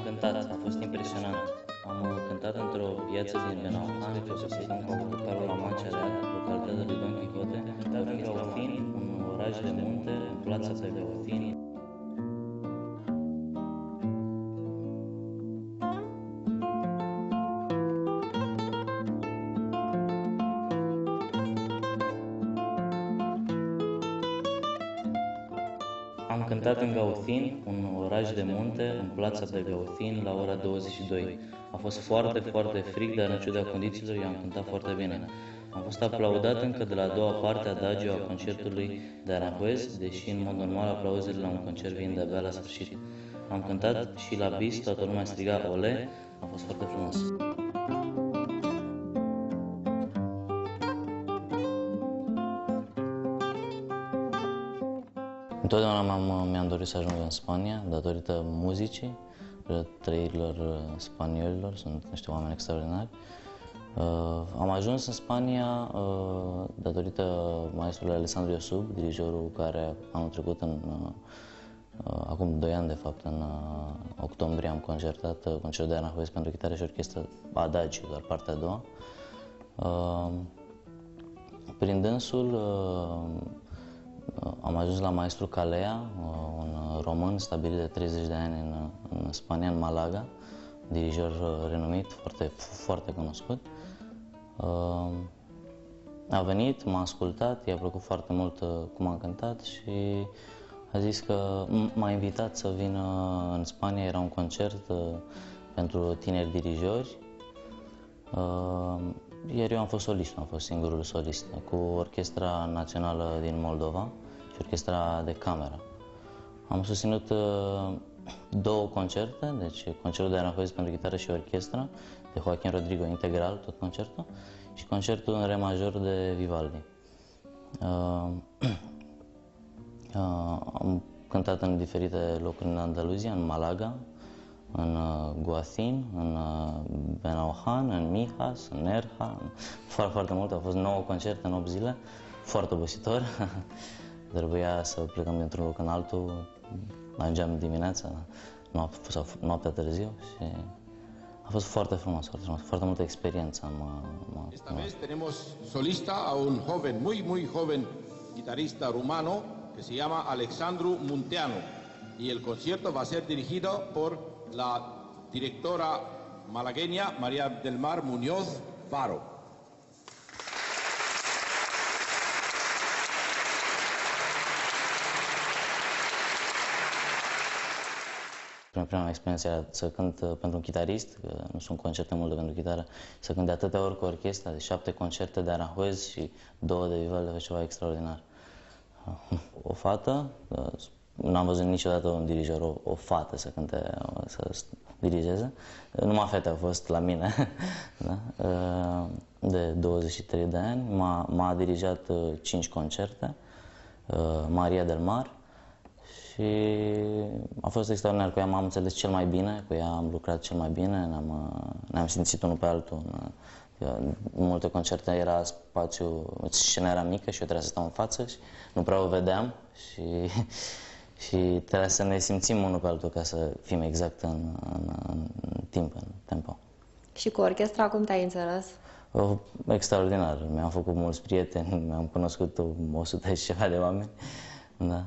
cântat, a fost impresionant. Am cântat într-o piață din Benauhan, pe o să plecăm cu autocarul la Mancea Real, localitatea lui Don Quixote. Cântat în Gaufin, un oraș de munte, în plața pe Gaufin. Am cântat în Gaufin, un oraș de munte, în plața de Gaufin, la ora 22. A fost foarte, foarte frig, dar în ciuda condițiilor eu am cântat foarte bine. Am fost aplaudat încă de la a doua parte adagio a concertului de Aranjuez, deși în mod normal aplauzele la un concert vin de-abia la sfârșit. Am cântat și la bis, toată lumea striga ole, a fost foarte frumos. Întotdeauna mi-am dorit să ajung în Spania, datorită muzicii, trăirilor spaniolilor, sunt niște oameni extraordinari. Am ajuns în Spania datorită maestrului Alessandro Iosub, dirijorul care anul trecut, acum 2 ani de fapt, în octombrie am concertat concertul de Aranjuez pentru chitară și orchestră Adagio, doar partea a doua. Prin dânsul am ajuns la maestru Calea, un român stabilit de 30 de ani în Spania, în Malaga, dirijor renumit, foarte, foarte cunoscut. A venit, m-a ascultat, i-a plăcut foarte mult cum am cântat și a zis că m-a invitat să vină în Spania. Era un concert pentru tineri dirijori, iar eu am fost solist, am fost singurul solist, cu Orchestra Națională din Moldova și Orchestra de Cameră. Am susținut 2 concerte, deci concertul de Aranjuez pentru chitară și orchestră, de Joaquin Rodrigo, integral, tot concertul, și concertul în re major de Vivaldi. Am cântat în diferite locuri în Andaluzia, în Malaga, în Guacin, în Benauhan, în Mijas, în Nerja, foarte, foarte mult. Au fost 9 concerte în 8 zile, foarte obositor. Trebuia să plecăm dintr-un loc în altul, ajungeam dimineața, noaptea târziu și a fost foarte frumos, foarte frumos, foarte multă experiență. Esta vez tenemos solista a un joven, muy joven guitarrista rumano que se llama Alexandru Munteanu y el concierto va a ser dirigido por la directora malagueña María del Mar Muñoz Varo. Prima experiență era să cânt pentru un chitarist, că nu sunt concerte multe pentru chitară, să cânt de atâtea ori cu orchestra, de 7 concerte de Aranjuez și 2 de Vivaldi, de ceva extraordinar. O fată, n-am văzut niciodată un dirijor, o fată să cânte, să dirigeze. Numai fete au fost la mine, da? De 23 de ani. M-a dirijat 5 concerte, Maria del Mar, și a fost extraordinar. Cu ea m-am înțeles cel mai bine, cu ea am lucrat cel mai bine, ne-am simțit unul pe altul. În multe concerte era spațiu, scena era mică și eu trebuia să stau în față și nu prea o vedeam și trebuia să ne simțim unul pe altul ca să fim exact în timp, în tempo. Și cu orchestra cum te-ai înțeles? Extraordinar. Mi-am făcut mulți prieteni, mi-am cunoscut 100 și ceva de oameni. Da.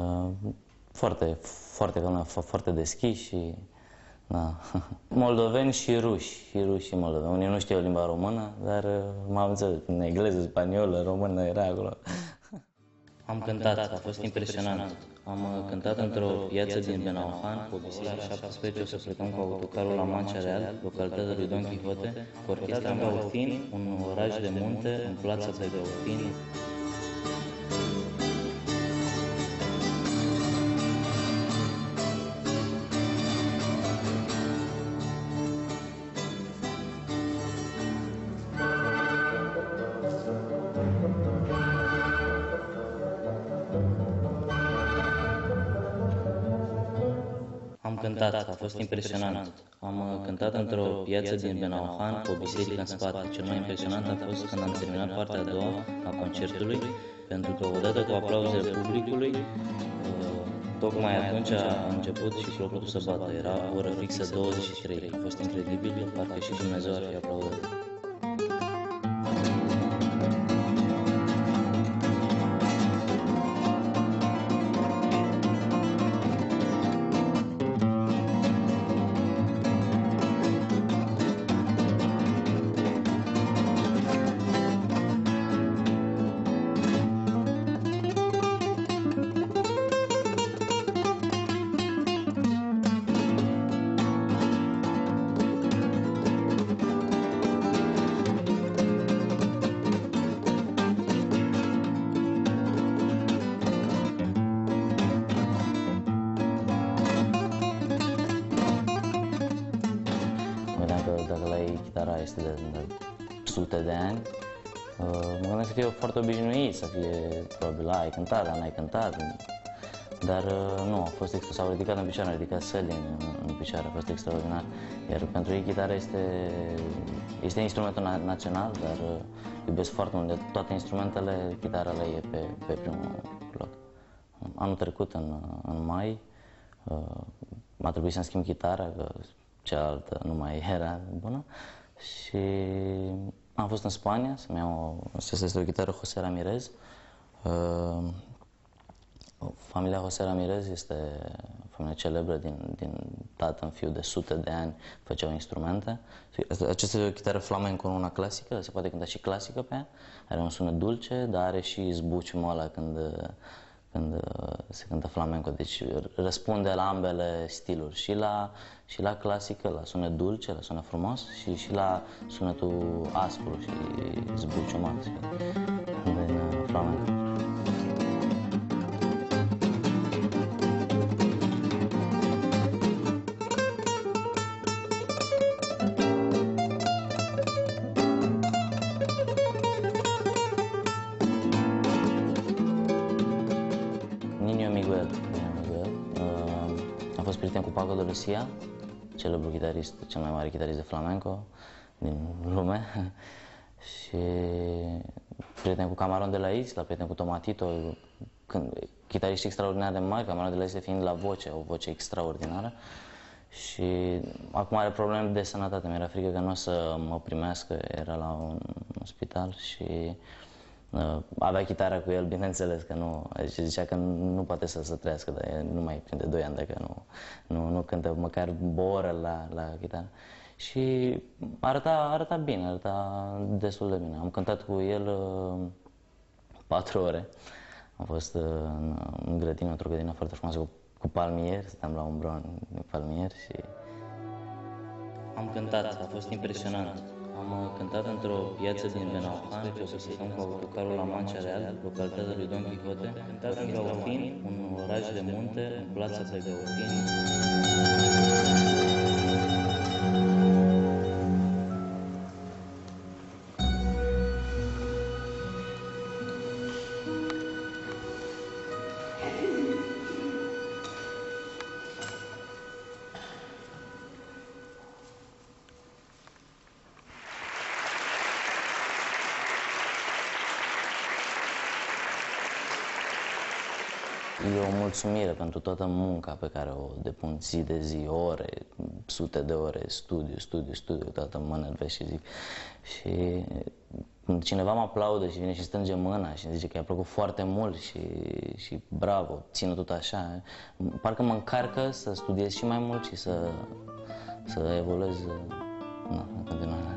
Foarte deschiși și da. Moldoveni și ruși, și moldoveni. Unii nu știau limba română, dar m-am înțeles în engleză, spaniolă, română, era acolo. Am cântat, a fost impresionant. Am cântat într-o piață din Benauhan, cu o biserică la 17, o să plecăm cu autocarul la Mancea Real, localitatea lui Don Quixote, cu orchestra în Gaufin, un oraș de munte, în plața pe Gaufin. Am cântat, a fost impresionant. Am cântat într-o piață din Benauhan, cu o biserică în spate. Cel mai impresionant a fost când am terminat partea a doua a concertului, pentru că odată cu aplauzele publicului, Tocmai atunci a început și clopotul să bată. Era oră fixă 23. A fost incredibil, parcă și Dumnezeu ar fi aplaudat. Dacă la ei chitara este de sute de ani, mă gândesc să fie foarte obișnuit, să fie probabil, ai cântat, dar n-ai cântat, dar nu, s-au ridicat în picioare, au ridicat săli în picioare, a fost extraordinar. Iar pentru ei chitara este instrumentul național, dar iubesc foarte mult de toate instrumentele, chitara le e pe primul loc. Anul trecut, în mai, m-a trebuit să-mi schimb chitara, că cealaltă nu mai era bună și am fost în Spania să-mi iau, este o chitară José Ramirez. Familia José Ramirez este o familie celebră din tată în fiu, de sute de ani făceau instrumente. Aceasta e o chitară flamenco, una clasică, se poate cânta și clasică pe ea, are un sunet dulce, dar are și zbuciumul ăla când se cântă flamenco, deci răspunde la ambele stiluri, și la clasică, la sunet dulce, la sunet frumos, și la sunetul aspru și zbuciumat din flamenco. Am fost prieten cu Paco de Lucia, celebrul chitarist, cel mai mare chitarist de flamenco din lume, și prieten cu Camarón de la Isla, prieten cu Tomatito, chitariști extraordinar de mari, Camarón de la Isla fiind la voce, o voce extraordinară. Și acum are probleme de sănătate, mi-era frică că nu o să mă primească, era la un spital și avea chitara cu el, bineînțeles că nu, zicea că nu poate să trăiască, dar nu mai prinde 2 ani dacă nu cântă măcar o oră la chitară. Și arăta bine, arăta destul de bine. Am cântat cu el 4 ore. Am fost în grădină, într-o grădină foarte frumoasă cu palmieri, stăteam la un bron de palmieri și am cântat, a fost impresionant. Am cântat într-o piață din Benaucan, pe o să stăm cu autocarul la Mancea Real, localitatea lui Don Quixote. Am cântat în Gautin, un oraș de munte, în plața de Gautin. E o mulțumire pentru toată munca pe care o depun zi de zi, ore, sute de ore, studiu, toată mă nervez și zic. Și când cineva mă aplaudă și vine și strânge mâna și zice că i-a plăcut foarte mult și bravo, țină tot așa, parcă mă încarcă să studiez și mai mult și să evoluez în continuare.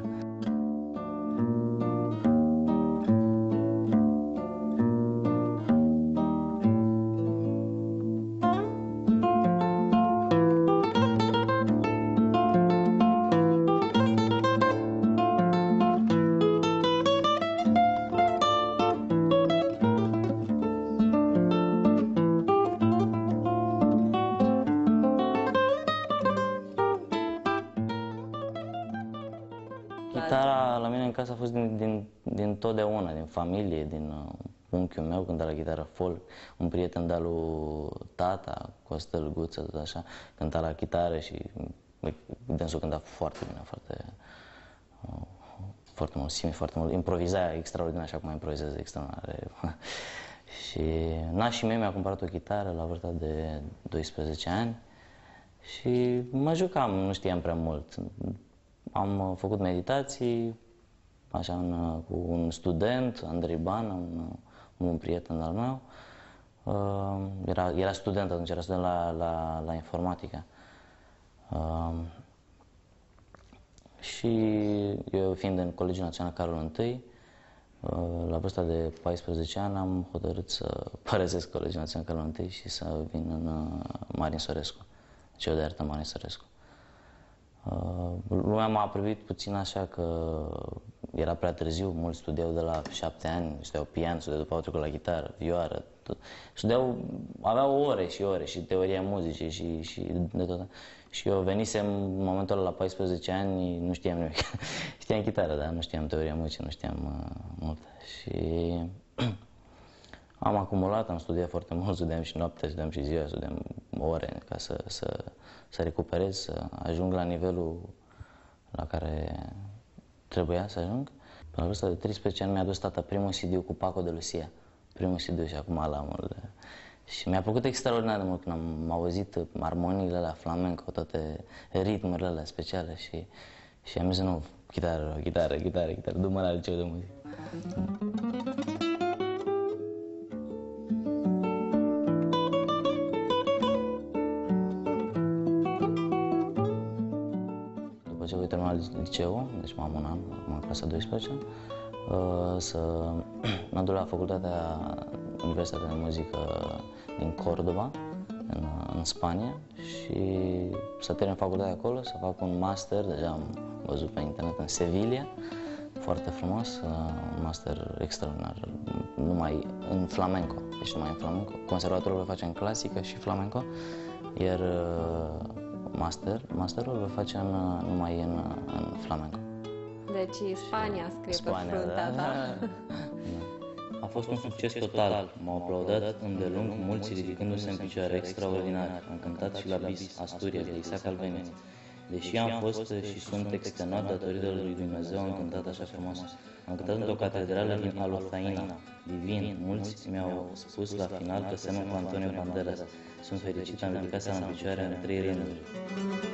Chitara la mine în casă a fost din totdeauna, din familie, din unchiul meu cânta la chitară folk, un prieten de-al lui tata, Costel Guță, tot așa, cânta la chitară și dânsul cânta foarte bine, foarte mult, foarte mult, improviza extraordinar, așa cum improvizează extraordinar. Și nașii mei mi-au cumpărat o chitară la vârsta de 12 ani și mă jucam, nu știam prea mult. Am făcut meditații, așa, cu un student, Andrei Ban, un prieten al meu. Era student atunci, era student la informatică. Și eu, fiind în Colegiul Național Carol I, la vârsta de 14 ani am hotărât să părăsesc Colegiul Național Carol I și să vin în Marin Sorescu, liceu de artă Marin Sorescu. Lumea m-a privit puțin așa că era prea târziu, mulți studiau de la 7 ani, studiau pian, studiau după au trecut la gitară, vioară, tot. Aveau ore și ore și teoria muzicii și de tot. Și eu venisem în momentul ăla la 14 ani, nu știam nimic. Știam chitară, dar nu știam teoria muzicii, nu știam mult. Și am acumulat, am studiat foarte mult, studiam și noaptea, studiam și ziua, studiam ore ca să recuperez, să ajung la nivelul la care trebuia să ajung. Pe la vârsta de 13 ani mi-a dus tata primul CD cu Paco de Lucia, primul CD și acum l-am. Și mi-a plăcut extraordinar de mult când am auzit armoniile alea flamenco, toate ritmurile alea speciale și am zis, nu, chitară, du-mă la liceu de muzică. După ce voi termina liceul, deci m-am un an, în clasa 12, să mă duc la facultatea Universitatea de Muzică din Córdoba, în Spania, și să termin facultatea acolo, să fac un master, deja am văzut pe internet, în Sevilla, foarte frumos, un master extraordinar, numai în flamenco, deci numai în flamenco. Conservatorul îl face în clasică și flamenco, iar masterul îl face numai în flamenco. Deci Spania scrie Spania, pe fruntea ta. Da. A fost un succes total. M-au aplaudat îndelung, mulți ridicându-se în picioare, extraordinar. Am cântat și la Bis, Asturias, de Isaac Albéniz. Deși am fost și sunt extenuat datorită lui Dumnezeu, am cântat așa frumos. Am cântat într-o catedrală din Alofaina. Divin, mulți mi-au spus la final că semăn cu Antonio Banderas. Sunt fericit, am ridicat seama în picioare în 3 rânduri.